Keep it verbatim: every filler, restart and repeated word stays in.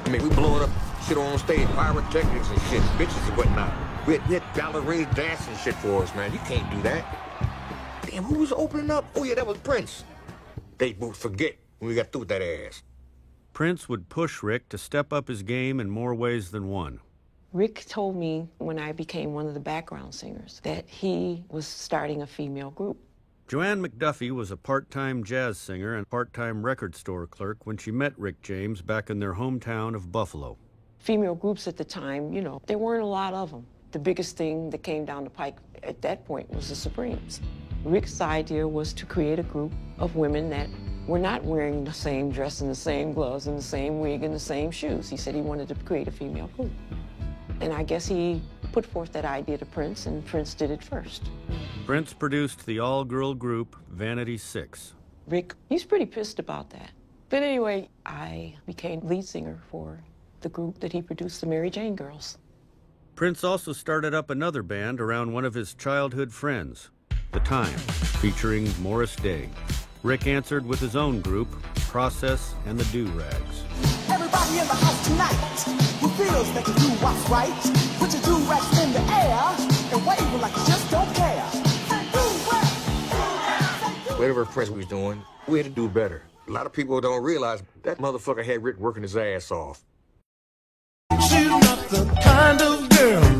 I mean, we blowing up shit on stage, pyrotechnics and shit, bitches and whatnot. We had, we had ballerines dancing shit for us, man. You can't do that. Damn, who was opening up? Oh, yeah, that was Prince. They would forget when we got through with that ass. Prince would push Rick to step up his game in more ways than one. Rick told me when I became one of the background singers that he was starting a female group. Joanne McDuffie was a part-time jazz singer and part-time record store clerk when she met Rick James back in their hometown of Buffalo. Female groups at the time, you know, there weren't a lot of them. The biggest thing that came down the pike at that point was the Supremes. Rick's idea was to create a group of women that were not wearing the same dress and the same gloves and the same wig and the same shoes. He said he wanted to create a female group. And I guess he put forth that idea to Prince, and Prince did it first. Prince produced the all-girl group Vanity Six. Rick, he's pretty pissed about that. But anyway, I became lead singer for the group that he produced, the Mary Jane Girls. Prince also started up another band around one of his childhood friends, The Time, featuring Morris Day. Rick answered with his own group, Process and the Do-Rags. Everybody in the house tonight who feels they can do what's right, put your do-rags in the air and wave like you just don't care. Whatever Prince was doing, we had to do better. A lot of people don't realize that motherfucker had Rick working his ass off. She's not the kind of girl